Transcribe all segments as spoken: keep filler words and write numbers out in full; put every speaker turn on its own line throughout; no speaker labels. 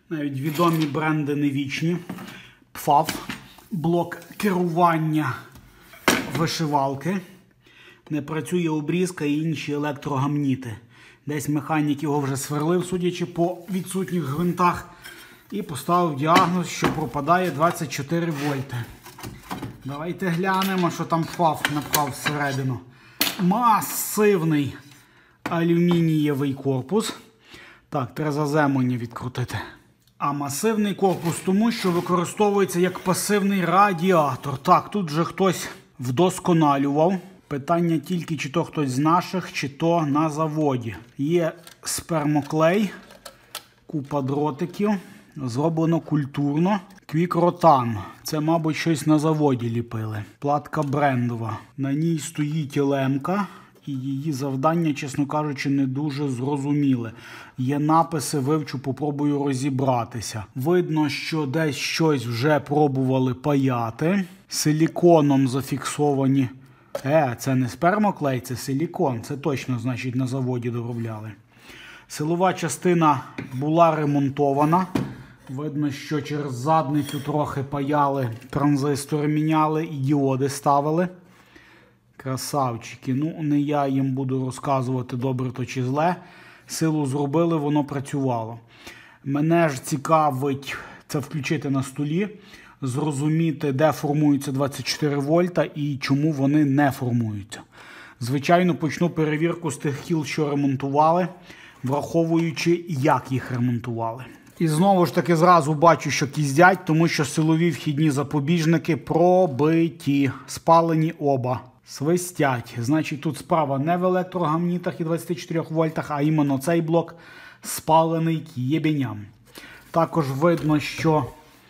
Навіть відомі бренди не вічні. ПФАВ, блок керування вишивалки. Не працює обрізка і інші електрогамніти. Десь механік його вже сверлив, судячи по відсутніх гвинтах. І поставив діагноз, що пропадає двадцять чотири вольти. Давайте глянемо, що там ПФАВ напхав всередину. Масивний алюмінієвий корпус. Так, треба заземлення відкрутити. А масивний корпус тому, що використовується як пасивний радіатор. Так, тут вже хтось вдосконалював. Питання тільки, чи то хтось з наших, чи то на заводі. Є спермоклей, купа дротиків, зроблено культурно. Квікротан. Це, мабуть, щось на заводі ліпили. Платка брендова. На ній стоїть лемка. І її завдання, чесно кажучи, не дуже зрозуміле. Є написи, вивчу, попробую розібратися. Видно, що десь щось вже пробували паяти. Силіконом зафіксовані. Е, це не спермоклей, це силікон. Це точно, значить, на заводі доробляли. Силова частина була ремонтована. Видно, що через задницю трохи паяли, транзистори міняли і діоди ставили. Красавчики. Ну, не я їм буду розказувати, добре то чи зле. Силу зробили, воно працювало. Мене ж цікавить це включити на столі, зрозуміти, де формуються двадцять чотири вольта і чому вони не формуються. Звичайно, почну перевірку з тих кіл, що ремонтували, враховуючи, як їх ремонтували. І знову ж таки зразу бачу, що кіздять, тому що силові вхідні запобіжники пробиті, спалені оба. Свистять. Значить, тут справа не в електрогамнітах і двадцяти чотирьох вольтах, а іменно цей блок спалений к єбеням. Також видно, що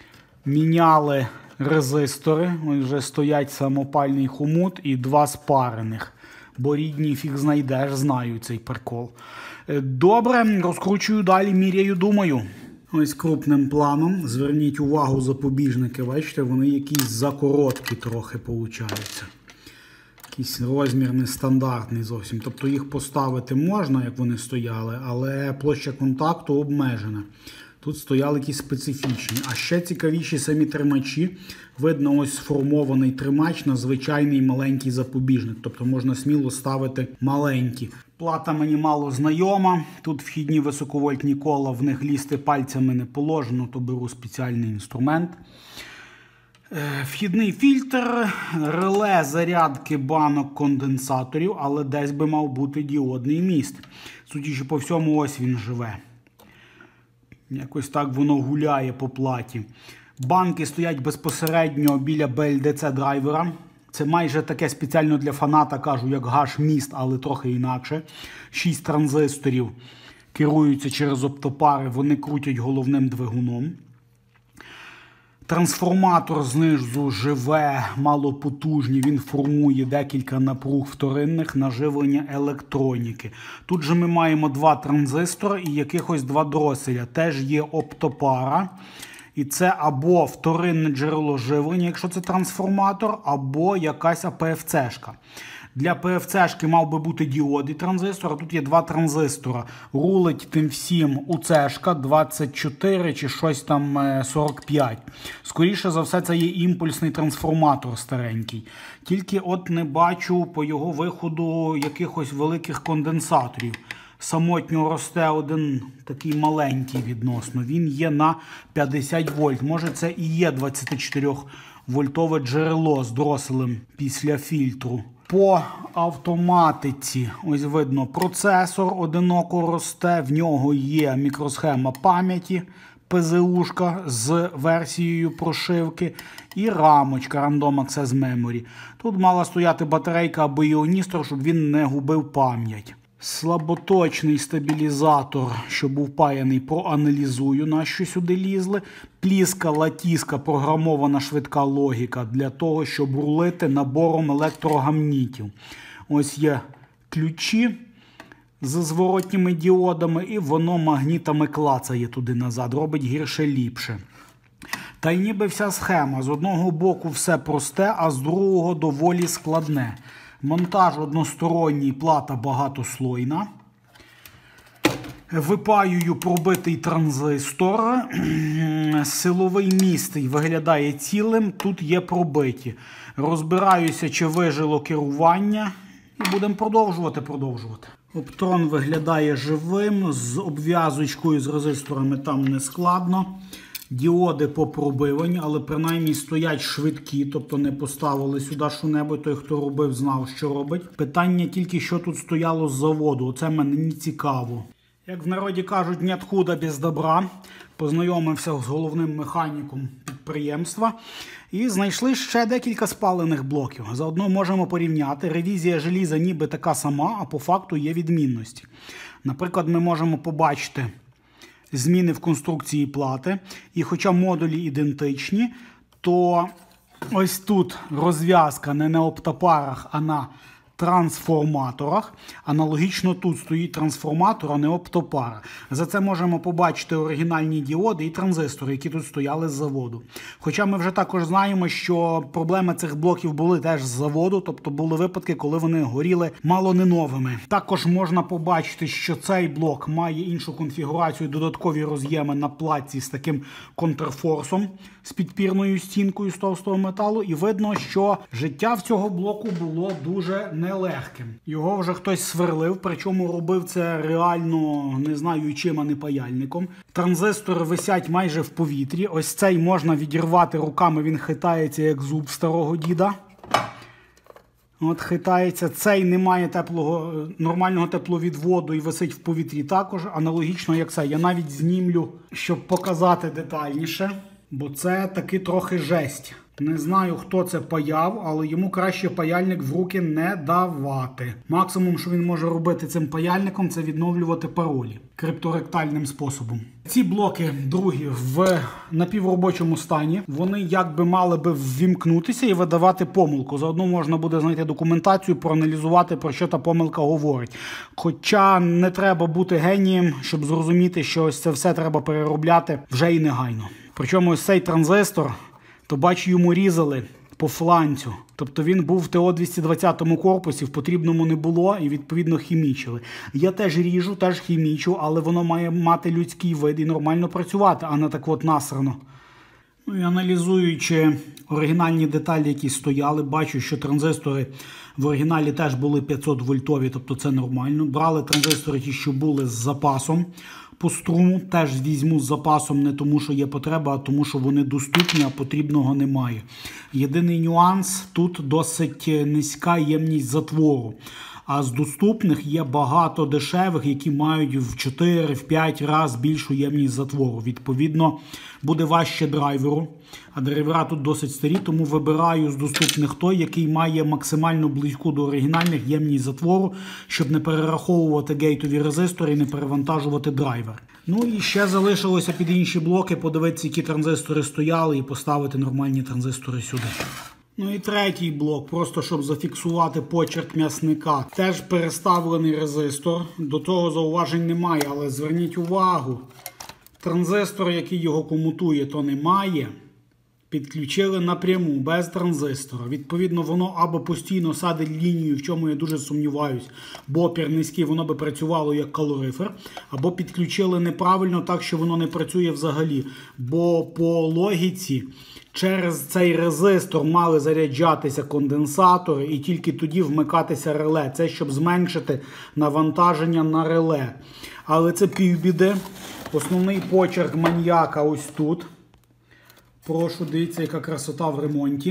міняли резистори. Ось вже стоять самопальний хомут і два спарених. Бо рідні фіг знайдеш, знаю цей прикол. Добре, розкручую далі, міряю, думаю. Ось крупним планом. Зверніть увагу, запобіжники, бачите, вони якісь закороткі трохи получаються. Якийсь розмір нестандартний зовсім. Тобто їх поставити можна, як вони стояли, але площа контакту обмежена. Тут стояли якісь специфічні. А ще цікавіші самі тримачі. Видно, ось сформований тримач на звичайний маленький запобіжник. Тобто можна сміло ставити маленькі. Плата мені мало знайома. Тут вхідні високовольтні кола, в них лізти пальцями не положено, то беру спеціальний інструмент. Вхідний фільтр, реле зарядки банок конденсаторів, але десь би мав бути діодний міст. Судячи по всьому, ось він живе. Якось так воно гуляє по платі. Банки стоять безпосередньо біля бе ел де це драйвера. Це майже таке спеціально для фаната, кажу, як гаш-міст, але трохи інакше. Шість транзисторів керуються через оптопари, вони крутять головним двигуном. Трансформатор знизу живе, малопотужний, він формує декілька напруг вторинних на живлення електроніки. Тут же ми маємо два транзистори і якихось два дроселя. Теж є оптопара. І це або вторинне джерело живлення, якщо це трансформатор, або якась а пе еф це-шка. Для пе еф це-шки мав би бути діод і транзистор, а тут є два транзистора. Рулить тим всім у це-шка двадцять чотири чи щось там сорок п'ять. Скоріше за все, це є імпульсний трансформатор старенький. Тільки от не бачу по його виходу якихось великих конденсаторів. Самотньо росте один такий маленький відносно. Він є на п'ятдесят вольт. Може, це і є двадцятичотирьохвольтове джерело з дроселем після фільтру. По автоматиці, ось видно, процесор одиноко росте, в нього є мікросхема пам'яті, пе зе ушка з версією прошивки і рамочка Random Access Memory. Тут мала стояти батарейка або іоністор, щоб він не губив пам'ять. Слаботочний стабілізатор, що був паяний, проаналізую, на що сюди лізли. Пліска, латіска, програмована швидка логіка для того, щоб рулити набором електрогамнітів. Ось є ключі з зворотніми діодами, і воно магнітами клацає туди-назад, робить гірше-ліпше. Та й ніби вся схема. З одного боку все просте, а з другого доволі складне. Монтаж односторонній, плата багатослойна. Випаюю пробитий транзистор. Силовий міст виглядає цілим, тут є пробиті. Розбираюся, чи вижило керування. І будемо продовжувати, продовжувати. Оптрон виглядає живим, з обв'язочкою, з резисторами там не складно. Діоди попробивані, але принаймні стоять швидкі, тобто не поставили сюди що-небудь. Той, хто робив, знав, що робить. Питання тільки, що тут стояло з заводу. Оце мене не цікаво. Як в народі кажуть, нет худа без добра. Познайомився з головним механіком підприємства. І знайшли ще декілька спалених блоків. Заодно можемо порівняти. Ревізія желіза ніби така сама, а по факту є відмінності. Наприклад, ми можемо побачити зміни в конструкції плати. І хоча модулі ідентичні, то ось тут розв'язка не на оптопарах, а на трансформаторах. Аналогічно тут стоїть трансформатор, а не оптопара. За це можемо побачити оригінальні діоди і транзистори, які тут стояли з заводу. Хоча ми вже також знаємо, що проблеми цих блоків були теж з заводу, тобто були випадки, коли вони горіли мало не новими. Також можна побачити, що цей блок має іншу конфігурацію, додаткові роз'єми на платці з таким контрфорсом, з підпірною стінкою з товстого металу. І видно, що життя в цього блоку було дуже нелегким. Його вже хтось сверлив, причому робив це реально, не знаю чим, а не паяльником. Транзистори висять майже в повітрі. Ось цей можна відірвати руками, він хитається як зуб старого діда. От хитається. Цей не має теплого, нормального тепловідводу і висить в повітрі також. Аналогічно як це. Я навіть знімлю, щоб показати детальніше. Бо це таки трохи жесть. Не знаю, хто це паяв, але йому краще паяльник в руки не давати. Максимум, що він може робити цим паяльником, це відновлювати паролі крипторектальним способом. Ці блоки другі в напівробочому стані. Вони якби мали би ввімкнутися і видавати помилку. Заодно можна буде знайти документацію, проаналізувати, про що та помилка говорить. Хоча не треба бути генієм, щоб зрозуміти, що ось це все треба переробляти вже і негайно. Причому ось цей транзистор, то бачу, йому різали по фланцю. Тобто він був в Т О двісті двадцятому корпусі, в потрібному не було і відповідно хімічили. Я теж ріжу, теж хімічу, але воно має мати людський вид і нормально працювати, а не так от насрано. Ну і аналізуючи оригінальні деталі, які стояли, бачу, що транзистори в оригіналі теж були п'ятсот вольтові, тобто це нормально. Брали транзистори ті, що були з запасом. По струму теж візьму з запасом не тому, що є потреба, а тому, що вони доступні, а потрібного немає. Єдиний нюанс, тут досить низька ємність затвору. А з доступних є багато дешевих, які мають в чотири-п'ять разів більшу ємність затвору. Відповідно, буде важче драйверу. А драйвера тут досить старі, тому вибираю з доступних той, який має максимально близьку до оригінальних ємність затвору, щоб не перераховувати гейтові резистори і не перевантажувати драйвер. Ну і ще залишилося під інші блоки подивитися, які транзистори стояли і поставити нормальні транзистори сюди. Ну і третій блок, просто щоб зафіксувати почерк м'ясника. Теж переставлений резистор, до того зауважень немає, але зверніть увагу, транзистор, який його комутує, то немає. Підключили напряму, без транзистора. Відповідно, воно або постійно садить лінію, в чому я дуже сумніваюсь, бо опір низький, воно би працювало як калорифер, або підключили неправильно так, що воно не працює взагалі. Бо по логіці через цей резистор мали заряджатися конденсатори і тільки тоді вмикатися реле. Це щоб зменшити навантаження на реле. Але це півбіди. Основний почерк маньяка ось тут. Прошу, дивіться, яка красота в ремонті.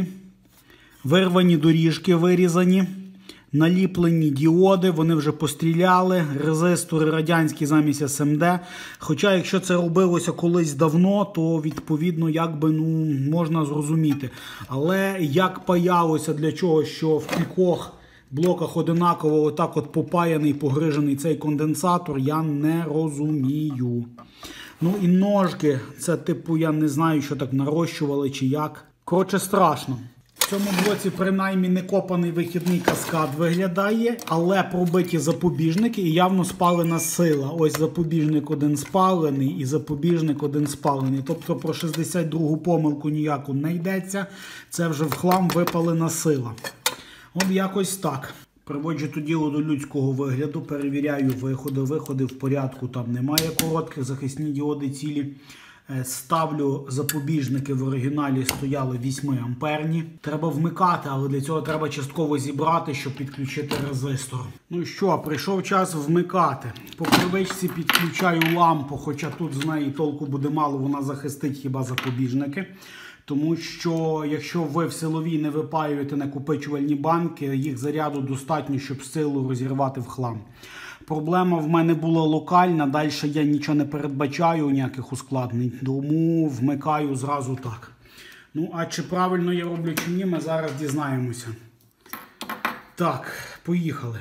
Вирвані доріжки вирізані. Наліплені діоди, вони вже постріляли. Резистори радянські замість ес ем де. Хоча, якщо це робилося колись давно, то, відповідно, якби, ну, можна зрозуміти. Але як паялося для чого, що в кількох блоках одинаково отак от попаяний, погрижений цей конденсатор, я не розумію. Ну і ножки, це типу, я не знаю, що так нарощували чи як. Коротше, страшно. В цьому блоці принаймні не копаний вихідний каскад виглядає, але пробиті запобіжники і явно спалена сила. Ось запобіжник один спалений і запобіжник один спалений. Тобто про шістдесят другу помилку ніяку не йдеться. Це вже в хлам випалена сила. От якось так. Приводжу то діло до людського вигляду, перевіряю виходи. Виходи в порядку, там немає коротких, захисні діоди цілі. Ставлю запобіжники, в оригіналі стояли вісьми амперні. Треба вмикати, але для цього треба частково зібрати, щоб підключити резистор. Ну що, прийшов час вмикати. По привичці підключаю лампу, хоча тут з неї толку буде мало, вона захистить хіба запобіжники. Тому що, якщо ви в силовій не випаюєте накопичувальні банки, їх заряду достатньо, щоб силу розірвати в хлам. Проблема в мене була локальна, далі я нічого не передбачаю, ніяких ускладнень, тому вмикаю зразу так. Ну, а чи правильно я роблю чи ні, ми зараз дізнаємося. Так, поїхали.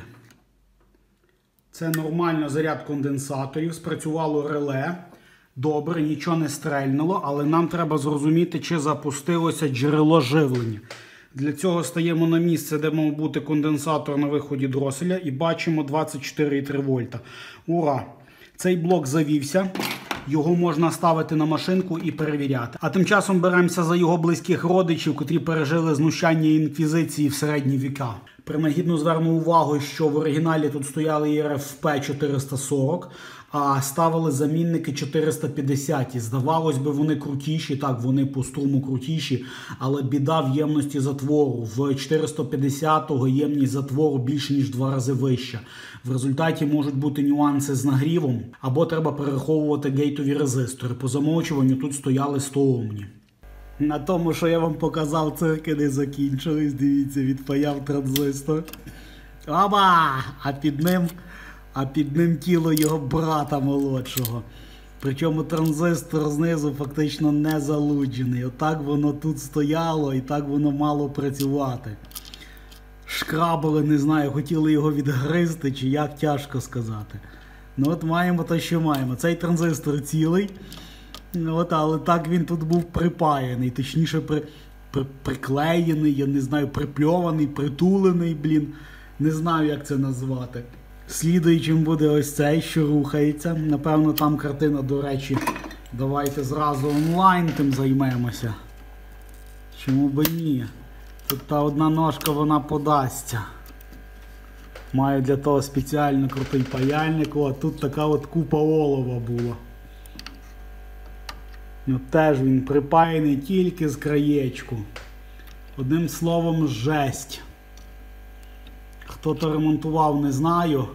Це нормально заряд конденсаторів, спрацювало реле. Добре, нічого не стрельнуло, але нам треба зрозуміти, чи запустилося джерело живлення. Для цього стаємо на місце, де мав бути конденсатор на виході дроселя, і бачимо двадцять чотири і три вольта. Ура! Цей блок завівся, його можна ставити на машинку і перевіряти. А тим часом беремося за його близьких родичів, котрі пережили знущання інквізиції в середні віка. Принагідно зверну увагу, що в оригіналі тут стояли і ар еф пі чотириста сорок, а ставили замінники чотириста п'ятдесят. Здавалось би, вони крутіші, так, вони по струму крутіші, але біда в ємності затвору. В чотириста п'ятдесятого ємність затвору більше, ніж два рази вища. В результаті можуть бути нюанси з нагрівом, або треба перераховувати гейтові резистори. По замовчуванню тут стояли сто омні. На тому, що я вам показав, цирки не закінчились. Дивіться, відпаяв транзистор. Оба! А під ним, а під ним тіло його брата молодшого. Причому транзистор знизу фактично не залуджений. Отак воно тут стояло і так воно мало працювати. Шкрабали, не знаю, хотіли його відгризти чи як, тяжко сказати. Ну от маємо те, що маємо. Цей транзистор цілий. От, але так він тут був припаяний, точніше при, при, приклеєний, я не знаю, припльований, притулений, блін, не знаю, як це назвати. Слідуючим буде ось цей, що рухається. Напевно, там картина, до речі, давайте зразу онлайн тим займемося. Чому би ні? Тут та одна ножка, вона подасться. Маю для того спеціально крутий паяльник, о, тут така от купа олова була. Ну, теж він припаяний тільки з краєчку. Одним словом, жесть. Хто то ремонтував, не знаю,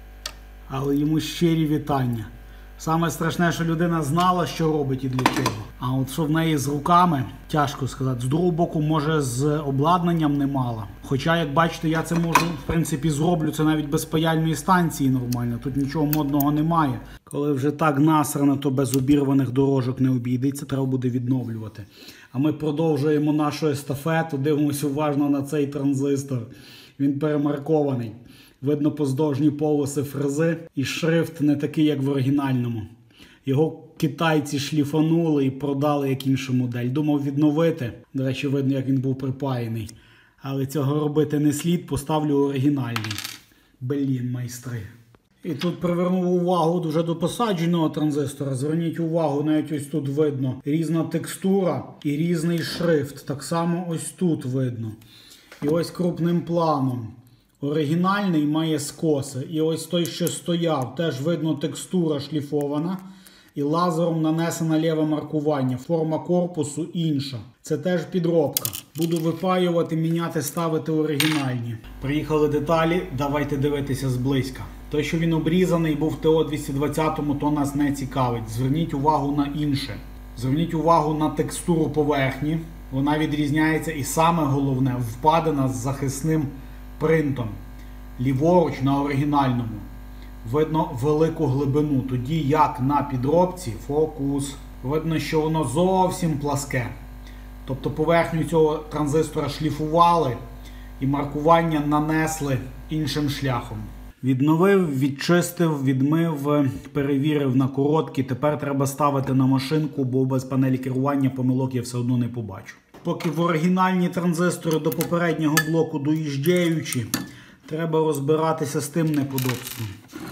але йому щирі вітання. Саме страшне, що людина знала, що робить і для чого. А от що в неї з руками, тяжко сказати. З другого боку, може, з обладнанням не мала. Хоча, як бачите, я це можу, в принципі, зроблю це навіть без паяльної станції нормально. Тут нічого модного немає. Коли вже так насрано, то без обірваних дорожок не обійдеться, треба буде відновлювати. А ми продовжуємо нашу естафету, дивимося уважно на цей транзистор. Він перемаркований. Видно поздовжні полоси фрези і шрифт не такий, як в оригінальному. Його китайці шліфанули і продали як іншу модель. Думав відновити. До речі, видно, як він був припаяний. Але цього робити не слід, поставлю оригінальний. Блін, майстри. І тут привернув увагу дуже до посадженого транзистора. Зверніть увагу, навіть ось тут видно різна текстура і різний шрифт. Так само ось тут видно. І ось крупним планом. Оригінальний має скоси. І ось той, що стояв, теж видно текстура шліфована. І лазером нанесено ліве маркування. Форма корпусу інша. Це теж підробка. Буду випаювати, міняти, ставити оригінальні. Приїхали деталі, давайте дивитися зблизька. Той, що він обрізаний, був в Т О двісті двадцять, то нас не цікавить. Зверніть увагу на інше. Зверніть увагу на текстуру поверхні. Вона відрізняється і саме головне, впадина з захисним принтом. Ліворуч на оригінальному. Видно велику глибину. Тоді як на підробці, фокус, видно, що воно зовсім пласке. Тобто поверхню цього транзистора шліфували і маркування нанесли іншим шляхом. Відновив, відчистив, відмив, перевірив на короткі. Тепер треба ставити на машинку, бо без панелі керування помилок я все одно не побачу. Поки в оригінальні транзистори до попереднього блоку доїжджаючи, треба розбиратися з тим неподобством.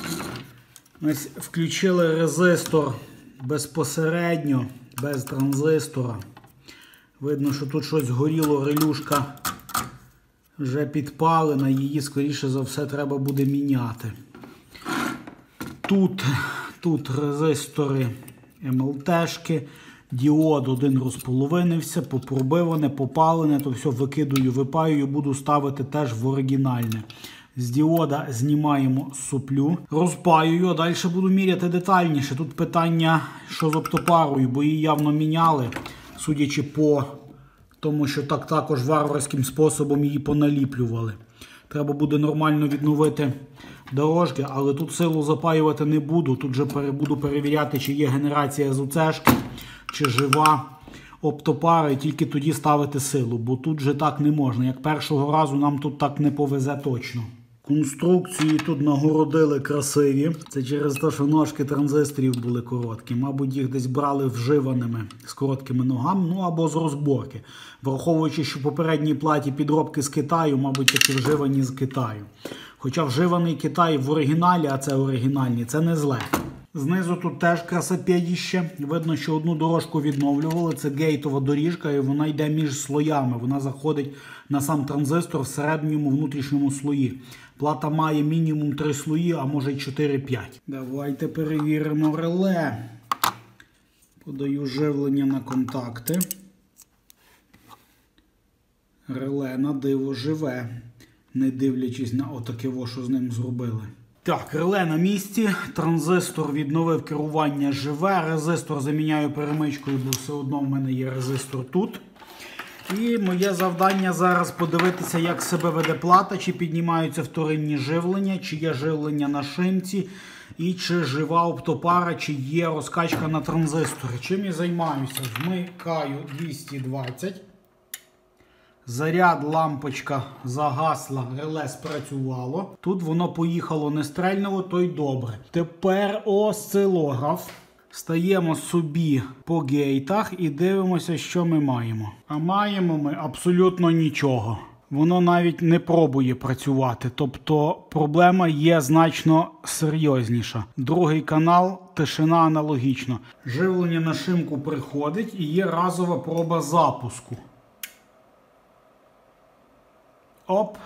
Ось включили резистор безпосередньо, без транзистора. Видно, що тут щось горіло, релюшка вже підпалена, її, скоріше за все, треба буде міняти. Тут, тут резистори ем ел те-шки, діод один розполовинився, попробиване, попалене, то все викидую, випаюю, буду ставити теж в оригінальне. З діода знімаємо соплю, розпаюю, а далі буду міряти детальніше. Тут питання, що з оптопарою, бо її явно міняли, судячи по тому, що так також варварським способом її поналіплювали. Треба буде нормально відновити дорожки, але тут силу запаювати не буду. Тут же буду перевіряти, чи є генерація з УЦ-шки, чи жива оптопара, і тільки тоді ставити силу, бо тут же так не можна. Як першого разу нам тут так не повезе точно. Конструкції тут нагородили красиві. Це через те, що ножки транзисторів були короткі. Мабуть, їх десь брали вживаними з короткими ногами, ну або з розборки. Враховуючи, що в попередній платі підробки з Китаю, мабуть, такі вживані з Китаю. Хоча вживаний Китай в оригіналі, а це оригінальні, це не зле. Знизу тут теж красопєдіще. Видно, що одну дорожку відновлювали. Це гейтова доріжка, і вона йде між слоями. Вона заходить на сам транзистор в середньому внутрішньому слої. Плата має мінімум три слої, а може й чотири-п'ять. Давайте перевіримо реле. Подаю живлення на контакти. Реле на диво живе, не дивлячись на отаке, що з ним зробили. Так, реле на місці, транзистор відновив керування живе, резистор заміняю перемичкою, бо все одно в мене є резистор тут. І моє завдання зараз подивитися, як себе веде плата, чи піднімаються вторинні живлення, чи є живлення на шимці, і чи жива оптопара, чи є розкачка на транзисторі. Чим я займаюся? Вмикаю двісті двадцять. Заряд, лампочка загасла, реле спрацювало. Тут воно поїхало, не стрельнуло, то й добре. Тепер осцилограф. Стаємо собі по гейтах і дивимося, що ми маємо. А маємо ми абсолютно нічого. Воно навіть не пробує працювати. Тобто проблема є значно серйозніша. Другий канал, тишина аналогічно. Живлення на шимку приходить і є разова проба запуску. Оп.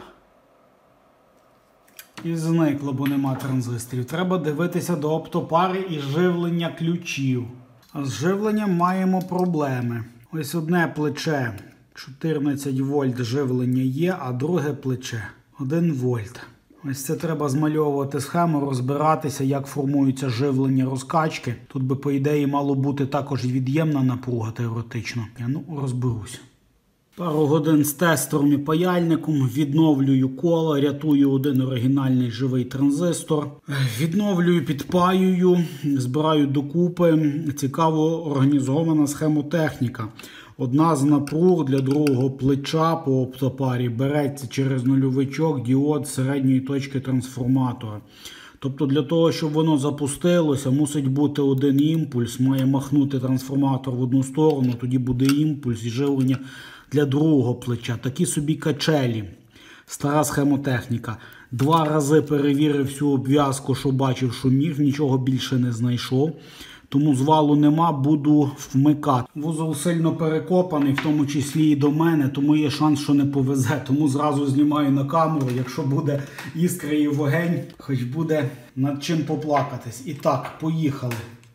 І зникло, бо нема транзисторів. Треба дивитися до оптопари і живлення ключів. А з живленням маємо проблеми. Ось одне плече чотирнадцять вольт живлення є, а друге плече один вольт. Ось це треба змальовувати схему, розбиратися, як формується живлення розкачки. Тут би, по ідеї, мало бути також від'ємна напруга теоретично. Я, ну, розберусь. Пару годин з тестером і паяльником, відновлюю коло, рятую один оригінальний живий транзистор. Відновлюю, підпаюю, збираю докупи. Цікаво організована схемотехніка. Одна з напруг для другого плеча по оптопарі береться через нульовичок діод середньої точки трансформатора. Тобто для того, щоб воно запустилося, мусить бути один імпульс, має махнути трансформатор в одну сторону, тоді буде імпульс і живлення для другого плеча. Такі собі качелі. Стара схемотехніка. Два рази перевірив всю обв'язку, що бачив, що міг, нічого більше не знайшов. Тому звалу нема, буду вмикати. Вузол сильно перекопаний, в тому числі і до мене, тому є шанс, що не повезе. Тому зразу знімаю на камеру, якщо буде іскра і вогонь, хоч буде над чим поплакатись. І так, поїхали.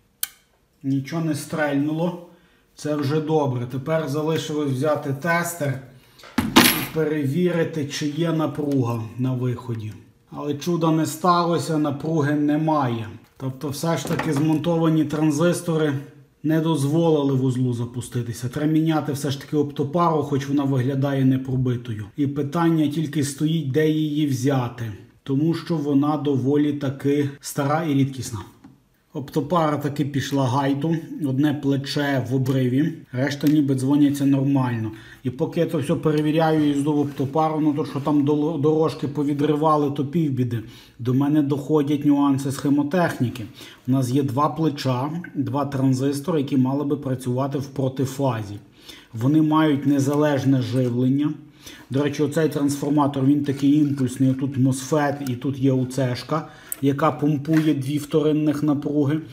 Нічого не стрельнуло. Це вже добре. Тепер залишилось взяти тестер і перевірити, чи є напруга на виході. Але чуда не сталося, напруги немає. Тобто все ж таки змонтовані транзистори не дозволили вузлу запуститися. Треба міняти все ж таки оптопару, хоч вона виглядає непробитою. І питання тільки стоїть, де її взяти. Тому що вона доволі таки стара і рідкісна. Оптопара таки пішла гайту, одне плече в обриві, решта ніби дзвоняться нормально. І поки я то все перевіряю і здобув оптопару, ну то що там дорожки повідривали, то півбіди. До мене доходять нюанси схемотехніки. У нас є два плеча, два транзистори, які мали би працювати в протифазі. Вони мають незалежне живлення. До речі, оцей трансформатор, він такий імпульсний, тут мосфет і тут є УЦ-шка, яка помпує дві вторинних напруги.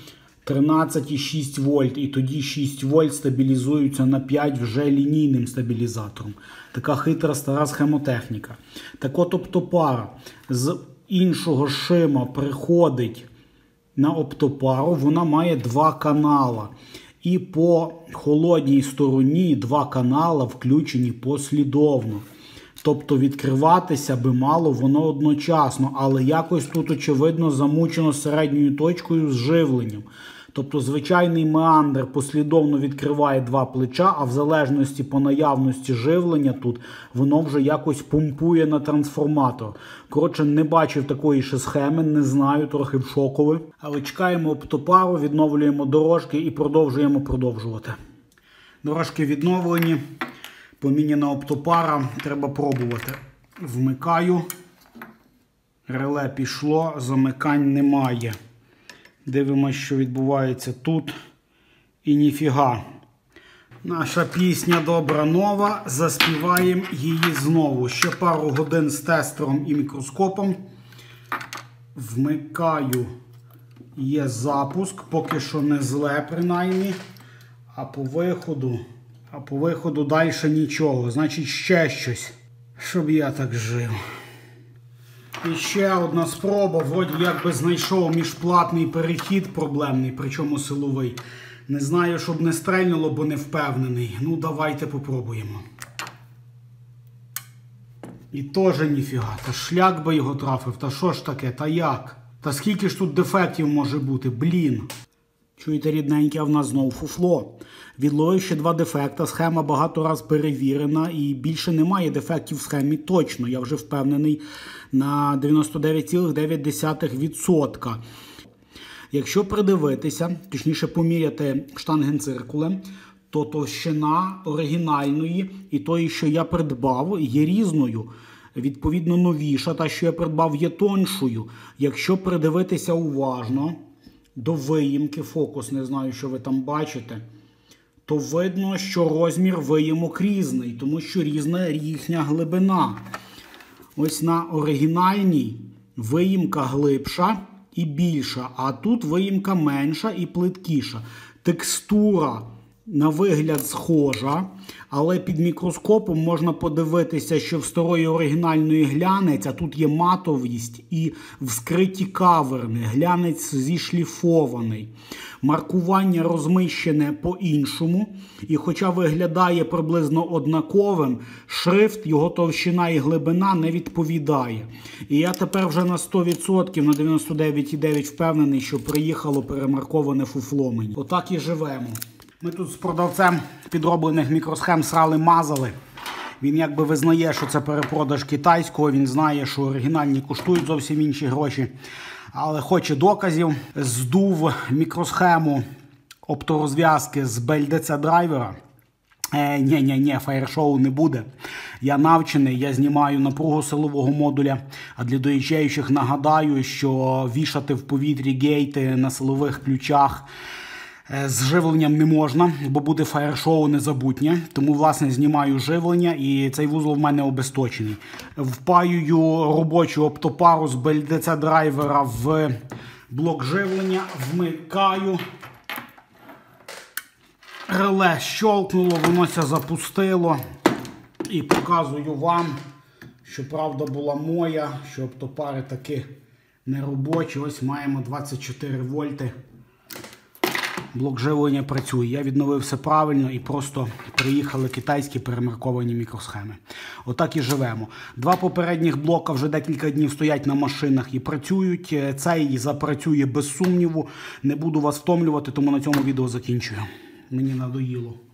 тринадцять і шість вольт, і тоді шість вольт стабілізуються на п'ять вже лінійним стабілізатором. Така хитра стара схемотехніка. Так от оптопара з іншого шима приходить на оптопару, вона має два канала. І по холодній стороні два канала включені послідовно. Тобто відкриватися би мало воно одночасно, але якось тут, очевидно, замучено середньою точкою з живленням. Тобто звичайний меандр послідовно відкриває два плеча, а в залежності по наявності живлення тут, воно вже якось помпує на трансформатор. Коротше, не бачив такої ще схеми, не знаю, трохи в шокові. Але чекаємо оптопару, відновлюємо дорожки і продовжуємо продовжувати. Дорожки відновлені, поміняна оптопара, треба пробувати. Вмикаю, реле пішло, замикань немає. Дивимося, що відбувається тут. І ніфіга. Наша пісня добра нова. Заспіваємо її знову. Ще пару годин з тестером і мікроскопом. Вмикаю. Є запуск. Поки що не зле, принаймні. А по виходу, а по виходу далі нічого. Значить, ще щось. Щоб я так жив. І ще одна спроба, вроді як би знайшов міжплатний перехід проблемний, причому силовий. Не знаю, щоб не стрельнуло, бо не впевнений. Ну, давайте попробуємо. І теж ніфіга. Та шлях би його трафив. Та що ж таке? Та як? Та скільки ж тут дефектів може бути? Блін. Чуєте, рідненьке, а в нас знову фуфло. Відловив ще два дефекта, схема багато раз перевірена і більше немає дефектів в схемі точно. Я вже впевнений на дев'яносто дев'ять цілих дев'ять десятих відсотка. Якщо придивитися, точніше поміряти штангенциркулем, то товщина оригінальної і тої, що я придбав, є різною. Відповідно, новіша, та, що я придбав, є тоншою. Якщо придивитися уважно до виїмки, фокус, не знаю, що ви там бачите, то видно, що розмір виїмок різний, тому що різна їхня глибина. Ось на оригінальній виїмка глибша і більша, а тут виїмка менша і плиткіша. Текстура на вигляд схожа, але під мікроскопом можна подивитися, що в старої оригінальної глянець, а тут є матовість і вскриті каверни, глянець зішліфований. Маркування розміщене по-іншому, і хоча виглядає приблизно однаковим, шрифт, його товщина і глибина не відповідає. І я тепер вже на сто відсотків, на дев'яносто дев'ять цілих дев'ять десятих впевнений, що приїхало перемарковане фуфло мені. Отак і живемо. Ми тут з продавцем підроблених мікросхем срали-мазали. Він якби визнає, що це перепродаж китайського, він знає, що оригінальні коштують зовсім інші гроші. Але хоче доказів. Здув мікросхему опторозв'язки з бе ел де це драйвера. Е, Ні-ні-ні, фаєр-шоу не буде. Я навчений, я знімаю напругу силового модуля. А для доїжджаючих нагадаю, що вішати в повітрі гейти на силових ключах з живленням не можна, бо буде фаєр-шоу незабутнє. Тому, власне, знімаю живлення і цей вузол в мене обесточений. Впаюю робочу оптопару з бе ел де це драйвера в блок живлення, вмикаю. Реле щолкнуло, вонося запустило. І показую вам, що правда була моя, що оптопари таки не робочі. Ось маємо двадцять чотири вольти. Блок живлення працює. Я відновив все правильно і просто приїхали китайські перемарковані мікросхеми. Отак і живемо. Два попередніх блока вже декілька днів стоять на машинах і працюють. Цей запрацює без сумніву. Не буду вас втомлювати, тому на цьому відео закінчую. Мені надоїло.